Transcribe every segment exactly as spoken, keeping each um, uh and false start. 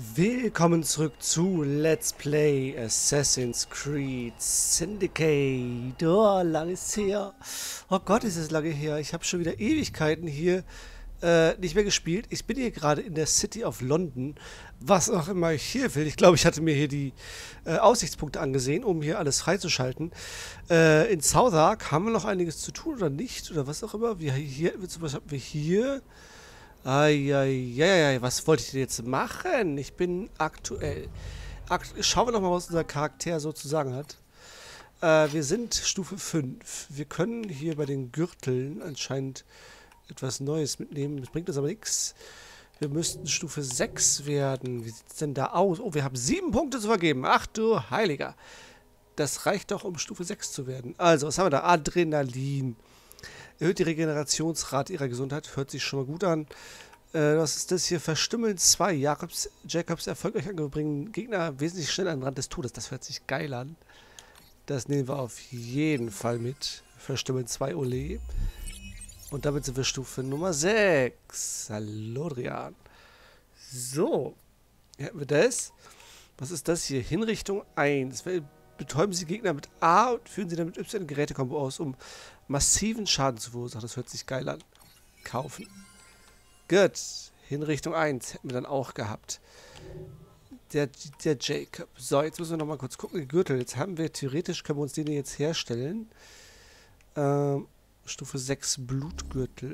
Willkommen zurück zu Let's Play Assassin's Creed Syndicate. Oh, lange ist es her. Oh Gott, ist es lange her. Ich habe schon wieder Ewigkeiten hier äh, nicht mehr gespielt. Ich bin hier gerade in der City of London. Was auch immer ich hier will. Ich glaube, ich hatte mir hier die äh, Aussichtspunkte angesehen, um hier alles freizuschalten. Äh, in Southwark haben wir noch einiges zu tun oder nicht? Oder was auch immer. Wir hier, was haben wir hier? Eieiei, was wollte ich denn jetzt machen? Ich bin aktuell. Akt Schauen wir doch mal, was unser Charakter so zu sagen hat. Äh, wir sind Stufe fünf. Wir können hier bei den Gürteln anscheinend etwas Neues mitnehmen. Das bringt uns aber nichts. Wir müssten Stufe sechs werden. Wie sieht es denn da aus? Oh, wir haben sieben Punkte zu vergeben. Ach du Heiliger. Das reicht doch, um Stufe sechs zu werden. Also, was haben wir da? Adrenalin. Erhöht die Regenerationsrate ihrer Gesundheit. Hört sich schon mal gut an. Äh, was ist das hier? Verstümmeln zwei. Jacobs, Jacobs erfolgreich angebringen Gegner wesentlich schneller an den Rand des Todes. Das hört sich geil an. Das nehmen wir auf jeden Fall mit. Verstümmeln zwei. Ole. Und damit sind wir Stufe Nummer sechs. Hallo, Adrian. So. Hätten wir das. Was ist das hier? Hinrichtung eins. Betäuben Sie Gegner mit A und führen Sie dann mit Y ein Gerätekombo aus, um massiven Schaden zu verursachen. Das hört sich geil an. Kaufen. Gut. Hinrichtung eins hätten wir dann auch gehabt. Der, der Jacob. So, jetzt müssen wir nochmal kurz gucken. Die Gürtel. Jetzt haben wir, theoretisch können wir uns den jetzt herstellen. Ähm, Stufe sechs Blutgürtel.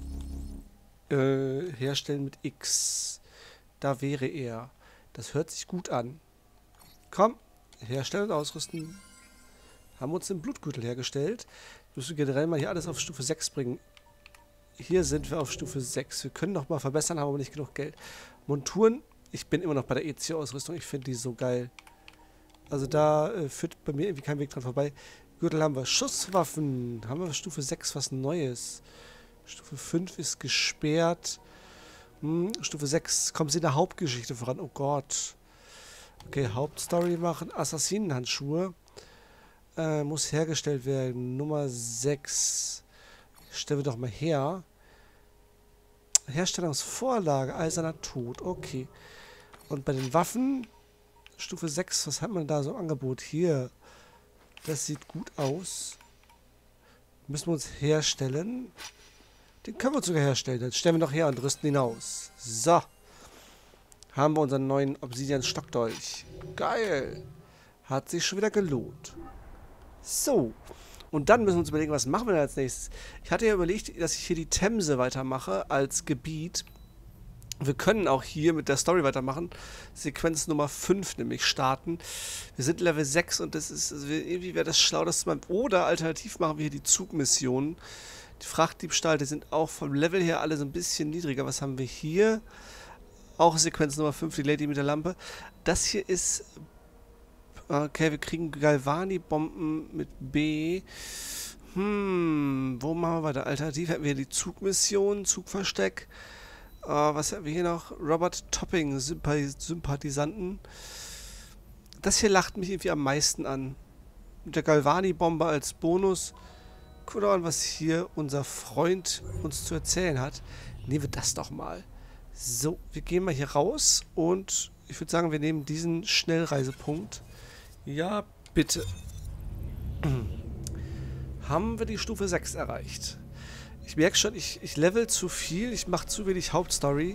Äh, herstellen mit X. Da wäre er. Das hört sich gut an. Komm. Herstellen und ausrüsten. Haben wir uns den Blutgürtel hergestellt. Müssen wir generell mal hier alles auf Stufe sechs bringen. Hier sind wir auf Stufe sechs. Wir können noch mal verbessern, haben aber nicht genug Geld. Monturen. Ich bin immer noch bei der E C-Ausrüstung. Ich finde die so geil. Also da äh, führt bei mir irgendwie kein Weg dran vorbei. Gürtel haben wir. Schusswaffen. Haben wir Stufe sechs was Neues. Stufe fünf ist gesperrt. Hm, Stufe sechs. Kommen Sie in der Hauptgeschichte voran. Oh Gott. Okay, Hauptstory machen. Assassinenhandschuhe. Äh, muss hergestellt werden. Nummer sechs. Stellen wir doch mal her. Herstellungsvorlage. Eiserner Tod. Okay. Und bei den Waffen. Stufe sechs. Was hat man da so im Angebot? Hier. Das sieht gut aus. Müssen wir uns herstellen. Den können wir uns sogar herstellen. Dann stellen wir doch her und rüsten ihn aus. So. Haben wir unseren neuen Obsidian-Stockdolch. Geil. Hat sich schon wieder gelohnt. So. Und dann müssen wir uns überlegen, was machen wir denn als nächstes. Ich hatte ja überlegt, dass ich hier die Themse weitermache als Gebiet. Wir können auch hier mit der Story weitermachen. Sequenz Nummer fünf nämlich starten. Wir sind Level sechs und das ist, also irgendwie wäre das schlau, dass man, oder alternativ machen wir hier die Zugmissionen. Die Frachtdiebstahl, die sind auch vom Level her alle so ein bisschen niedriger. Was haben wir hier? Auch Sequenz Nummer fünf, die Lady mit der Lampe. Das hier ist... Okay, wir kriegen Galvani-Bomben mit B. Hm, wo machen wir weiter? Alternativ hätten wir die Zugmission, Zugversteck. Uh, was haben wir hier noch? Robert Topping, Sympathisanten. Das hier lacht mich irgendwie am meisten an. Mit der Galvani-Bombe als Bonus. Guck mal an, was hier unser Freund uns zu erzählen hat. Nehmen wir das doch mal. So, wir gehen mal hier raus und ich würde sagen, wir nehmen diesen Schnellreisepunkt. Ja, bitte. Haben wir die Stufe sechs erreicht. Ich merke schon, ich, ich level zu viel, ich mache zu wenig Hauptstory.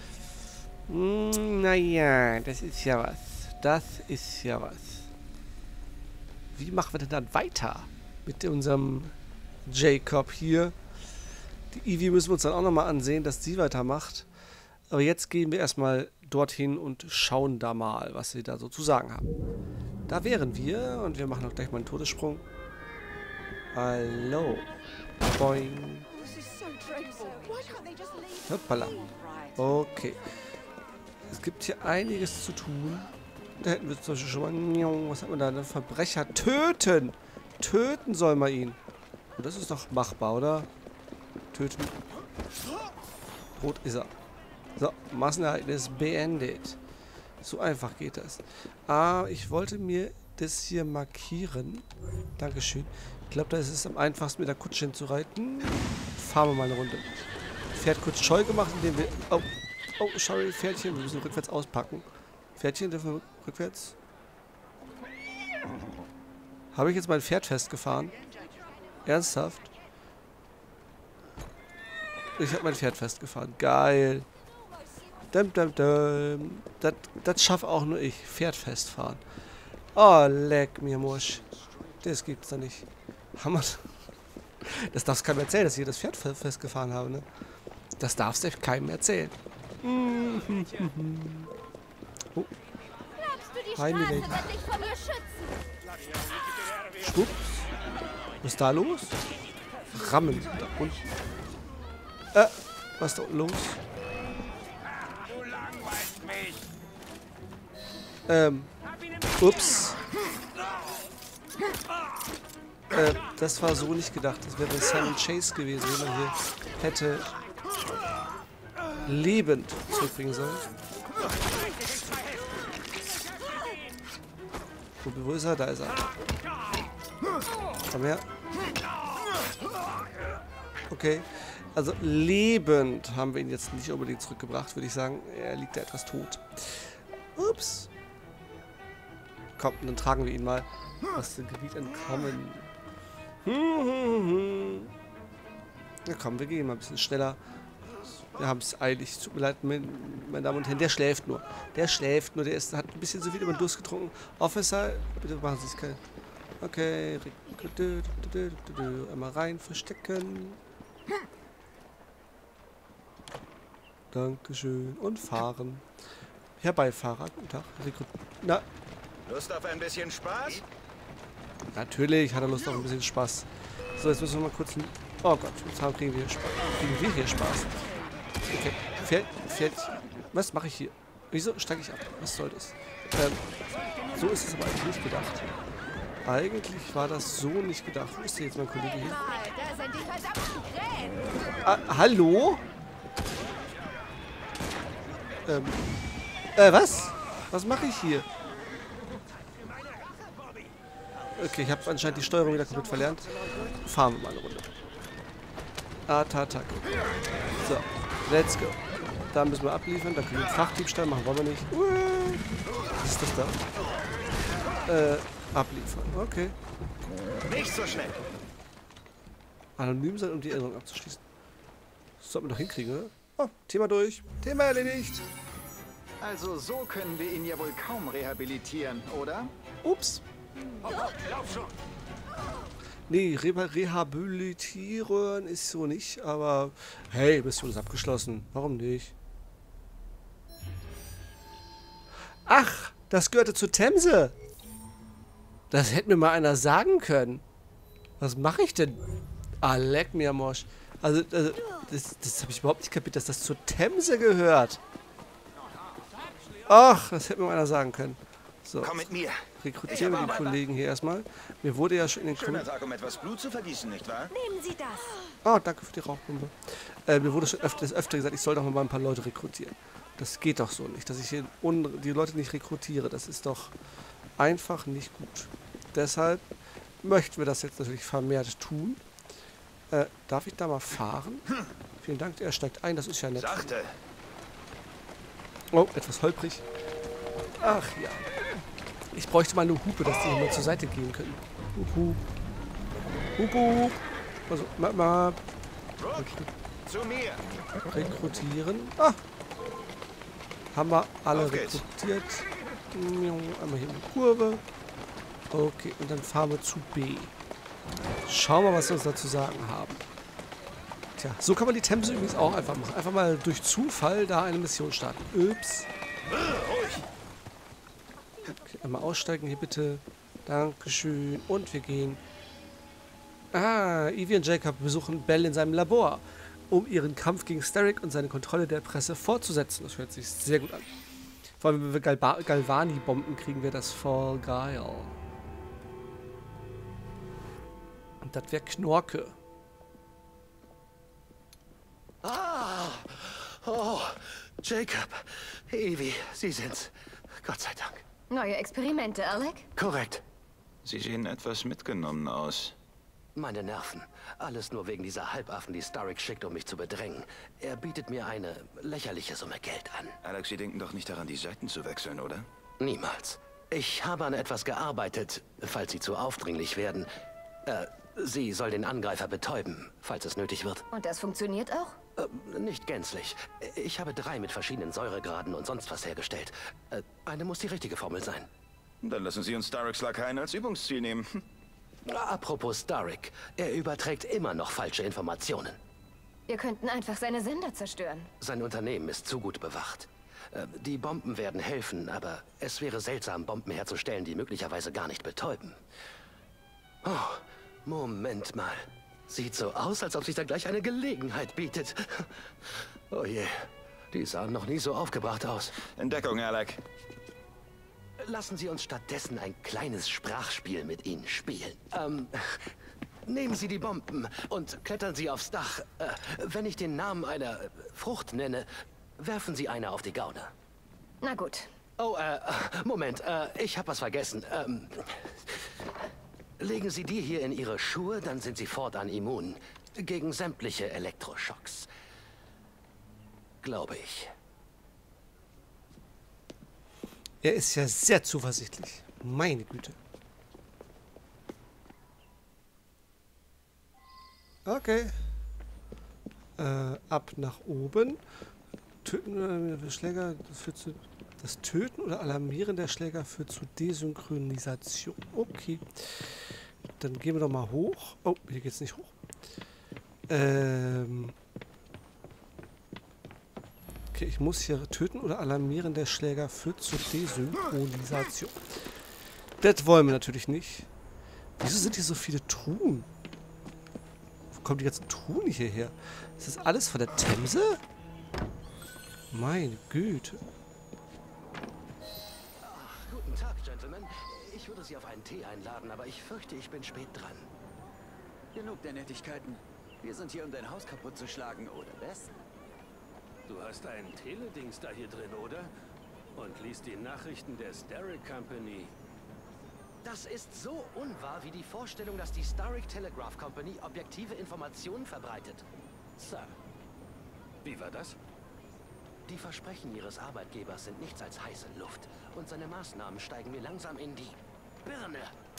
Hm, naja, das ist ja was. Das ist ja was. Wie machen wir denn dann weiter mit unserem Jacob hier? Die Evie müssen wir uns dann auch nochmal ansehen, dass sie weitermacht. Aber jetzt gehen wir erstmal dorthin und schauen da mal, was sie da so zu sagen haben. Da wären wir und wir machen auch gleich mal einen Todessprung. Hallo. Boing. Hoppala. Okay. Es gibt hier einiges zu tun. Da hätten wir zum Beispiel schon mal... Was hat man da? Einen Verbrecher töten. Töten soll man ihn. Und das ist doch machbar, oder? Töten. Rot ist er. So, Massenereignis beendet. So einfach geht das. Ah, ich wollte mir das hier markieren. Dankeschön. Ich glaube, da ist es am einfachsten, mit der Kutsche hinzureiten. Fahren wir mal eine Runde. Pferd kurz scheu gemacht, indem wir... Oh, Oh, sorry, Pferdchen, wir müssen rückwärts auspacken. Pferdchen dürfen wir rückwärts. Habe ich jetzt mein Pferd festgefahren? Ernsthaft? Ich habe mein Pferd festgefahren. Geil. Dum, dum, dum. Das, das schaffe auch nur ich. Pferd festfahren. Oh, leck mir Musch. Das gibt's doch nicht. Hammer. Das darfst du keinem erzählen, dass ich hier das Pferd festgefahren habe, ne? Das darfst du keinem erzählen. Oh. Hi, Milady. Schwupps. Was ist da los? Rammen. Da unten. Äh, was ist da unten los? Ähm. Ups. Äh, das war so nicht gedacht. Das wäre Simon Chase gewesen, wenn man hier hätte lebend zurückbringen sollen. Wo, wo ist er? Da ist er. Komm her. Okay. Also lebend haben wir ihn jetzt nicht unbedingt zurückgebracht, würde ich sagen. Er liegt da etwas tot. Ups. Komm, dann tragen wir ihn mal aus dem Gebiet entkommen. Ja komm, wir gehen mal ein bisschen schneller. Wir haben es eilig. Tut mir leid, meine Damen und Herren. Der schläft nur. Der schläft nur. Der ist, hat ein bisschen so viel über den Durst getrunken. Officer, bitte machen Sie es kein... Okay. Einmal rein, verstecken. Dankeschön. Und fahren. Herbeifahrer. Guten Tag. Rekrut Na. Lust auf ein bisschen Spaß? Natürlich hat er Lust auf ein bisschen Spaß. So, jetzt müssen wir mal kurz... Oh Gott, jetzt haben, kriegen, wir Spaß. kriegen wir hier Spaß. Okay, Pferd, Pferd... Was mache ich hier? Wieso steige ich ab? Was soll das? Ähm, so ist es aber eigentlich nicht gedacht. Eigentlich war das so nicht gedacht. Wo ist denn jetzt mein Kollege hier? Ah, hallo? Ähm, äh, was? Was mache ich hier? Okay, ich habe anscheinend die Steuerung wieder komplett verlernt. Fahren wir mal eine Runde. Attack. So, let's go. Da müssen wir abliefern. Da können wir einen Fachdiebstahl machen, wollen wir nicht. Was ist das da? Äh, abliefern. Okay. Nicht so schnell. Anonym sein, um die Erinnerung abzuschließen. Das sollten wir doch hinkriegen, oder? Oh, Thema durch. Thema erledigt. Also so können wir ihn ja wohl kaum rehabilitieren, oder? Ups. Nee, Re rehabilitieren ist so nicht, aber hey, Mission ist abgeschlossen. Warum nicht? Ach, das gehörte zur Themse. Das hätte mir mal einer sagen können. Was mache ich denn? Ah, leck mir am Arsch. Also, also das, das habe ich überhaupt nicht kapiert, dass das zur Themse gehört. Ach, das hätte mir mal einer sagen können. So, komm mit mir. Rekrutieren wir die Kollegen hier erstmal. Mir wurde ja schon in den Schöner Tag, um etwas Blut zu vergießen, nicht wahr? Nehmen Sie das. Oh, danke für die Rauchbombe. Äh, mir wurde schon öfter, öfter gesagt, ich soll doch mal ein paar Leute rekrutieren. Das geht doch so nicht, dass ich hier die Leute nicht rekrutiere. Das ist doch einfach nicht gut. Deshalb möchten wir das jetzt natürlich vermehrt tun. Äh, darf ich da mal fahren? Hm. Vielen Dank, er steigt ein, das ist ja nett. Sachte. Oh, etwas holprig. Ach ja. Ich bräuchte mal eine Hupe, dass die hier mal zur Seite gehen können. Hup, hup. Hup, hup. Also, ma, ma. Zu mir. Rekrutieren. Ah. Haben wir alle Auf geht's. rekrutiert. Einmal hier in die Kurve. Okay, und dann fahren wir zu B. Schauen wir, was sie uns dazu sagen haben. Tja, so kann man die Themse übrigens auch einfach machen. Einfach mal durch Zufall da eine Mission starten. Ups. Okay, einmal aussteigen hier bitte. Dankeschön. Und wir gehen. Ah, Evie und Jacob besuchen Bell in seinem Labor, um ihren Kampf gegen Starrick und seine Kontrolle der Presse fortzusetzen. Das hört sich sehr gut an. Vor allem, wenn wir Galba Galvani-Bomben kriegen, wäre das voll geil. Und das wäre Knorke. Ah, oh, Jacob, Evie, Sie sind's. Gott sei Dank. Neue Experimente, Alec? Korrekt. Sie sehen etwas mitgenommen aus. Meine Nerven. Alles nur wegen dieser Halbaffen, die Starrick schickt, um mich zu bedrängen. Er bietet mir eine lächerliche Summe Geld an. Alex, Sie denken doch nicht daran, die Seiten zu wechseln, oder? Niemals. Ich habe an etwas gearbeitet, falls Sie zu aufdringlich werden. Äh, sie soll den Angreifer betäuben, falls es nötig wird. Und das funktioniert auch? Äh, nicht gänzlich. Ich habe drei mit verschiedenen Säuregraden und sonst was hergestellt. Äh, eine muss die richtige Formel sein. Dann lassen Sie uns Starricks Lakaien als Übungsziel nehmen. Hm. Apropos Starrick, er überträgt immer noch falsche Informationen. Wir könnten einfach seine Sender zerstören. Sein Unternehmen ist zu gut bewacht. Äh, Die Bomben werden helfen, aber es wäre seltsam, Bomben herzustellen, die möglicherweise gar nicht betäuben. Oh, Moment mal. Sieht so aus, als ob sich da gleich eine Gelegenheit bietet. Oh je, die sahen noch nie so aufgebracht aus. Entdeckung, Alec. Lassen Sie uns stattdessen ein kleines Sprachspiel mit Ihnen spielen. Ähm, nehmen Sie die Bomben und klettern Sie aufs Dach. Äh, wenn ich den Namen einer Frucht nenne, werfen Sie eine auf die Gauner. Na gut. Oh, äh, Moment, äh, ich habe was vergessen. Ähm, legen Sie die hier in Ihre Schuhe, dann sind Sie fortan immun gegen sämtliche Elektroschocks. Glaube ich. Er ist ja sehr zuversichtlich. Meine Güte. Okay. Äh, ab nach oben. Töten oder der Schläger führt zu. Das Töten oder Alarmieren der Schläger führt zu Desynchronisation. Okay. Dann gehen wir doch mal hoch. Oh, hier geht's nicht hoch. Ähm. Okay, ich muss hier töten oder alarmieren der Schläger führt zur Desynchronisation. Das wollen wir natürlich nicht. Wieso sind hier so viele Truhen? Wo kommen die ganzen Truhen hierher? Ist das alles von der Themse? Meine Güte. Ach, guten Tag, Gentlemen. Ich würde Sie auf einen Tee einladen, aber ich fürchte, ich bin spät dran. Genug der Nettigkeiten. Wir sind hier, um dein Haus kaputt zu schlagen, oder was? Du hast einen Teledings da hier drin, oder? Und liest die Nachrichten der Starrick Company. Das ist so unwahr wie die Vorstellung, dass die Starrick Telegraph Company objektive Informationen verbreitet. Sir, wie war das? Die Versprechen ihres Arbeitgebers sind nichts als heiße Luft. Und seine Maßnahmen steigen mir langsam in die Birne.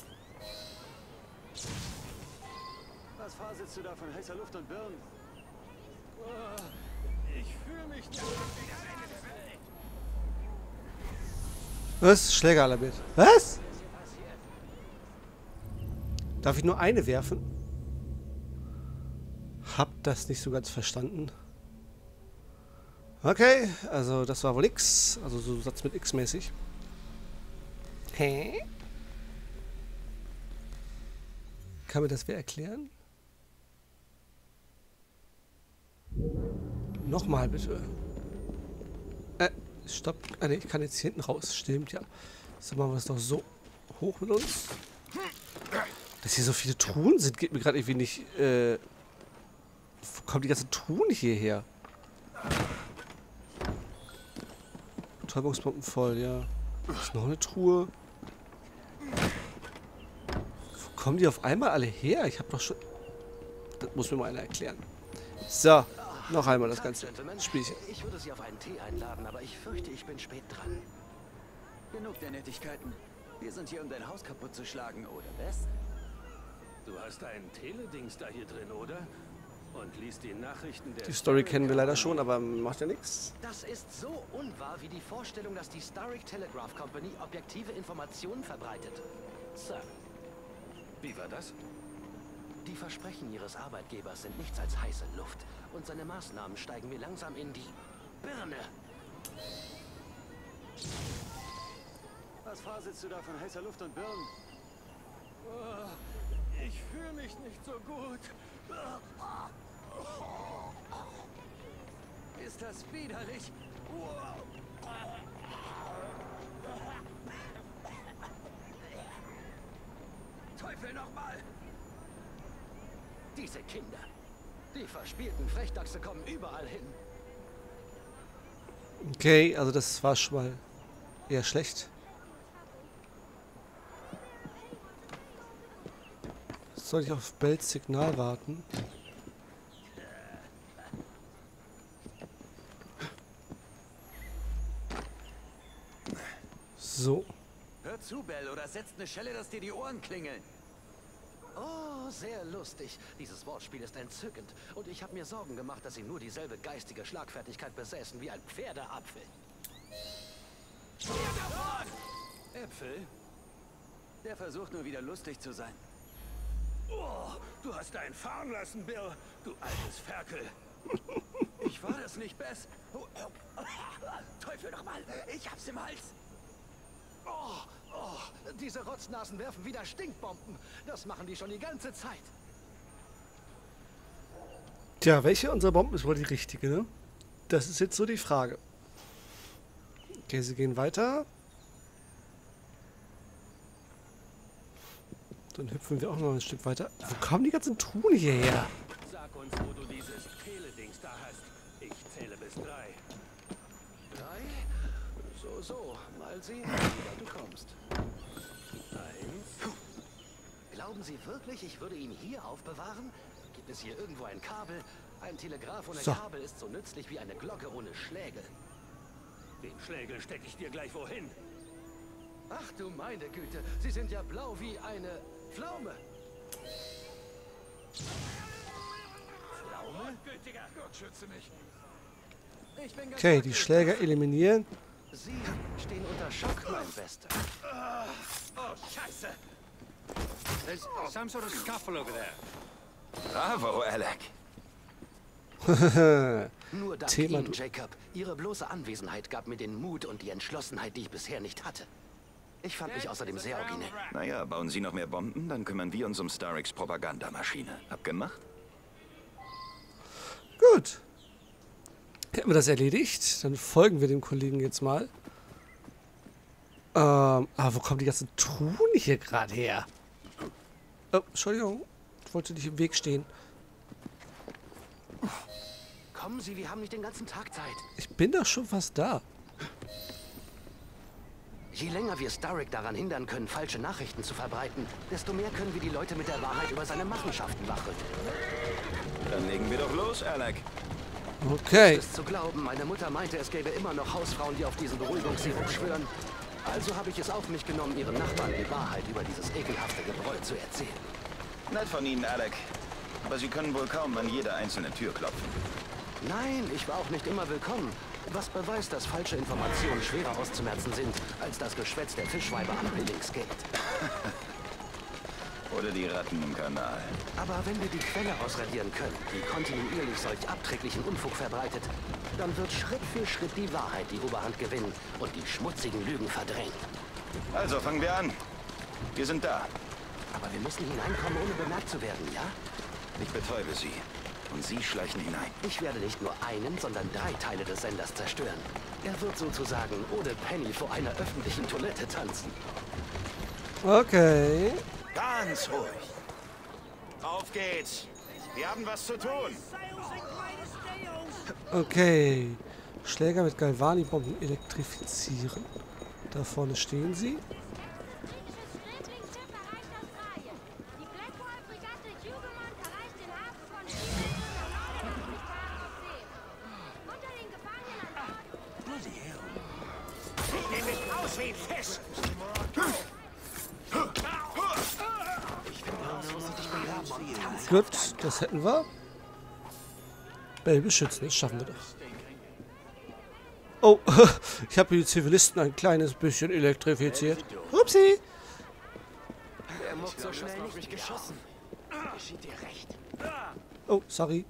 Was faselst du da von heißer Luft und Birnen? Ich fühle mich nicht. Was? Schläger alarmiert. Was? Darf ich nur eine werfen? Hab das nicht so ganz verstanden. Okay, also das war wohl X. Also so Satz mit X mäßig. Hä? Kann mir das wer erklären? Nochmal bitte. Äh, stopp. Ah, ne, ich kann jetzt hier hinten raus. Stimmt, ja. So machen wir es doch so. Hoch mit uns. Dass hier so viele Truhen sind, geht mir gerade irgendwie nicht. Äh, wo kommen die ganzen Truhen hierher? Betäubungsbomben voll, ja. Ist noch eine Truhe. Wo kommen die auf einmal alle her? Ich habe doch schon. Das muss mir mal einer erklären. So, noch einmal das ganze Spielchen. Ich würde Sie auf einen Tee einladen, aber ich fürchte, ich bin spät dran. Genug der Nettigkeiten. Wir sind hier, um dein Haus kaputt zu schlagen, oder was? Du hast einen Teledings da hier drin, oder? Und liest die Nachrichten der Die Story kennen wir leider schon, aber macht ja nichts. Das ist so unwahr wie die Vorstellung, dass die Starrick Telegraph Company objektive Informationen verbreitet. Sir, wie war das? Die Versprechen ihres Arbeitgebers sind nichts als heiße Luft. Und seine Maßnahmen steigen mir langsam in die Birne. Was faselst du da von heißer Luft und Birnen? Ich fühle mich nicht so gut. Ist das widerlich? Teufel nochmal! Diese Kinder. Die verspielten Frechdachse kommen überall hin. Okay, also das war schon mal eher schlecht. Soll ich auf Bells Signal warten? So. Hör zu, Bell, oder setzt eine Schelle, dass dir die Ohren klingeln. Oh, sehr lustig. Dieses Wortspiel ist entzückend. Und ich habe mir Sorgen gemacht, dass sie nur dieselbe geistige Schlagfertigkeit besäßen wie ein Pferdeapfel. Äpfel? Der versucht nur wieder lustig zu sein. Oh, du hast einen fahren lassen, Bill. Du altes Ferkel. Ich war das nicht besser. Oh, oh, Teufel nochmal. Ich hab's im Hals. Oh, oh, diese Rotznasen werfen wieder Stinkbomben. Das machen die schon die ganze Zeit. Tja, welche unserer Bomben ist wohl die richtige, ne? Das ist jetzt so die Frage. Okay, sie gehen weiter. Dann hüpfen wir auch noch ein Stück weiter. Wo kamen die ganzen Truhen hierher? Sag uns, wo du dieses Teledings da hast. Ich zähle bis drei. Drei? So, so. Mal sehen, wie weit du kommst. Eins. Glauben Sie wirklich, ich würde ihn hier aufbewahren? Gibt es hier irgendwo ein Kabel? Ein Telegraph ohne So. Kabel ist so nützlich wie eine Glocke ohne Schlägel. Den Schlägel stecke ich dir gleich wohin. Ach du meine Güte, Sie sind ja blau wie eine Pflaume. Pflaume? Gütiger Gott, schütze mich. Ich bin ganz Okay, die glücklich. Schläger eliminieren. Sie stehen unter Schock, mein Bester. Oh, Scheiße. There's some sort of scuffle over there. Bravo, Alec. Nur dank Thema Ihnen, du- Jacob. Ihre bloße Anwesenheit gab mir den Mut und die Entschlossenheit, die ich bisher nicht hatte. Ich fand mich außerdem sehr originell. Naja, bauen Sie noch mehr Bomben, dann kümmern wir uns um Starricks Propagandamaschine. Abgemacht? Gut. Hätten wir das erledigt, dann folgen wir dem Kollegen jetzt mal. Ähm, aber wo kommen die ganzen Truhen hier gerade her? Oh, Entschuldigung. Ich wollte nicht im Weg stehen. Kommen Sie, wir haben nicht den ganzen Tag Zeit. Ich bin doch schon fast da. Je länger wir Starrick daran hindern können, falsche Nachrichten zu verbreiten, desto mehr können wir die Leute mit der Wahrheit über seine Machenschaften wachrütteln. Dann legen wir doch los, Alec. Okay. Es ist zu glauben, meine Mutter meinte, es gäbe immer noch Hausfrauen, die auf diesen Beruhigungssirup schwören. Also habe ich es auf mich genommen, ihren Nachbarn die Wahrheit über dieses ekelhafte Gebräu zu erzählen. Nett von Ihnen, Alec. Aber Sie können wohl kaum an jede einzelne Tür klopfen. Nein, ich war auch nicht immer willkommen. Was beweist, dass falsche Informationen schwerer auszumerzen sind, als das Geschwätz der Fischweiber am Billingsgate. Oder die Ratten im Kanal. Aber wenn wir die Quelle ausradieren können, die kontinuierlich solch abträglichen Unfug verbreitet, dann wird Schritt für Schritt die Wahrheit die Oberhand gewinnen und die schmutzigen Lügen verdrängen. Also, fangen wir an. Wir sind da. Aber wir müssen hineinkommen, ohne bemerkt zu werden, ja? Ich betäube Sie. Und Sie schleichen hinein. Ich werde nicht nur einen, sondern drei Teile des Senders zerstören. Er wird sozusagen ohne Penny vor einer öffentlichen Toilette tanzen. Okay. Ganz ruhig. Auf geht's. Wir haben was zu tun. Okay. Schläger mit Galvani-Bomben elektrifizieren. Da vorne stehen sie. Gut, das hätten wir. Bell beschützen, das schaffen wir doch. Oh, ich habe die Zivilisten ein kleines bisschen elektrifiziert. Upsi! Er muckt so schnell nicht geschossen. Geschieht dir recht. Oh, sorry.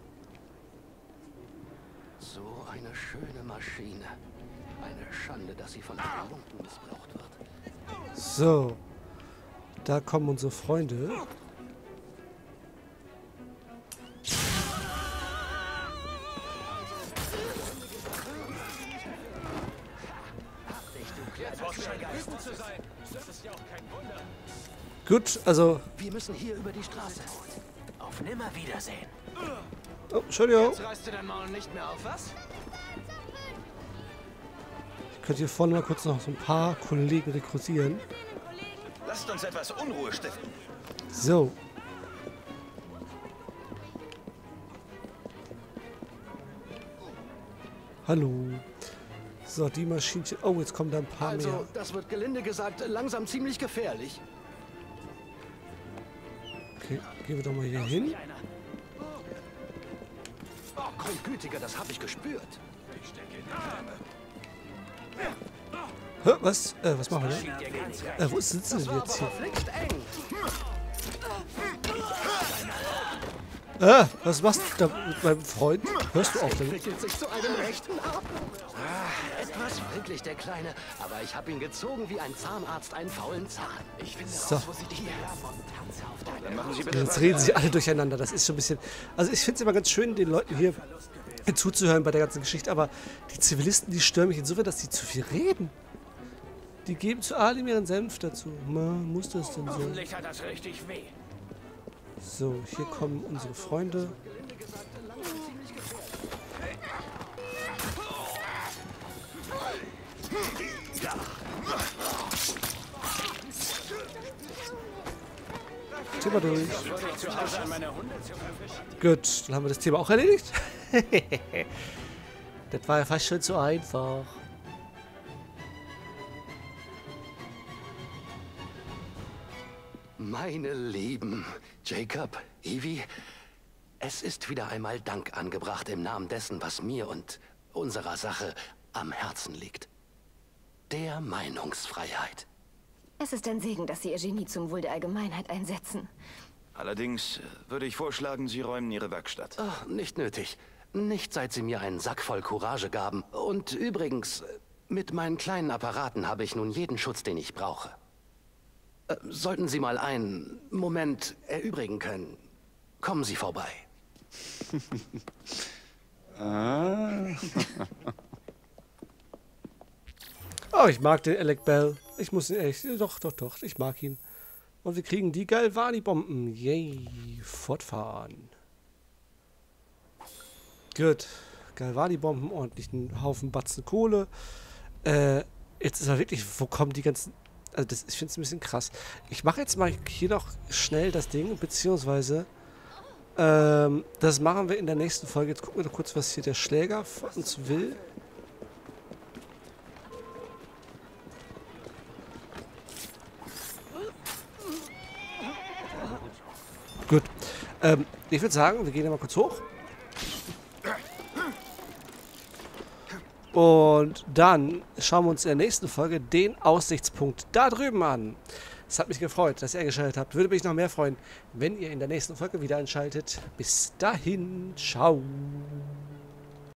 So eine schöne Maschine. Eine Schande, dass sie von einem Lumpen missbraucht wird. So. Da kommen unsere Freunde. Gut, also... Wir müssen hier über die Straße. Auf Nimmerwiedersehen. Oh, Entschuldigung. Reißt du dein Maul nicht mehr auf, was? Ich könnte hier vorne mal kurz noch so ein paar Kollegen rekrutieren. Lasst uns etwas Unruhe stiften. So. Hallo. So, die Maschinchen. Oh, jetzt kommen da ein paar Also, mehr. das wird gelinde gesagt langsam ziemlich gefährlich. Okay, gehen wir doch mal hier hin. Oh, Grundgütiger, das habe ich gespürt. Hä, was? Äh, was machen wir denn? Äh, wo sitzen wir jetzt hier? Verflixt eng. Ah, was machst du da mit meinem Freund? Hörst du auf damit? Entwickelt sich zu einem rechten Atem. Ah, etwas wirklich der Kleine, aber ich habe ihn gezogen wie ein Zahnarzt einen faulen Zahn. Ich finde So. raus, wo sie die Montanze auf deine Dann machen Sie bitte Jetzt reden sie alle durcheinander. Das ist schon ein bisschen... Also ich finde es immer ganz schön, den Leuten hier zuzuhören bei der ganzen Geschichte, aber die Zivilisten, die stören mich insofern, dass sie zu viel reden. Die geben zu allem ihren Senf dazu. Man, muss das denn so? Hoffentlich hat das richtig weh. So, hier kommen unsere Freunde. Thema durch. Gut, dann haben wir das Thema auch erledigt. Das war ja fast schon zu einfach. Meine Lieben, Jacob, Evie, es ist wieder einmal Dank angebracht im Namen dessen, was mir und unserer Sache am Herzen liegt. Der Meinungsfreiheit. Es ist ein Segen, dass Sie Ihr Genie zum Wohl der Allgemeinheit einsetzen. Allerdings äh, würde ich vorschlagen, Sie räumen Ihre Werkstatt. Ach, nicht nötig. Nicht seit Sie mir einen Sack voll Courage gaben. Und übrigens, mit meinen kleinen Apparaten habe ich nun jeden Schutz, den ich brauche. Äh, sollten Sie mal einen Moment erübrigen können, kommen Sie vorbei. Oh, ich mag den Alec Bell. Ich muss ihn echt... Doch, doch, doch. Ich mag ihn. Und wir kriegen die Galvani-Bomben. Yay. Fortfahren. Gut. Galvani-Bomben, ordentlichen Haufen Batzen Kohle. Äh, jetzt ist aber wirklich... Wo kommen die ganzen... Also das, ich finde es ein bisschen krass. Ich mache jetzt mal hier noch schnell das Ding, beziehungsweise... Ähm, das machen wir in der nächsten Folge. Jetzt gucken wir doch kurz, was hier der Schläger von uns will. Gut. Ähm, ich würde sagen, wir gehen ja mal kurz hoch. Und dann schauen wir uns in der nächsten Folge den Aussichtspunkt da drüben an. Es hat mich gefreut, dass ihr eingeschaltet habt. Würde mich noch mehr freuen, wenn ihr in der nächsten Folge wieder einschaltet. Bis dahin. Ciao.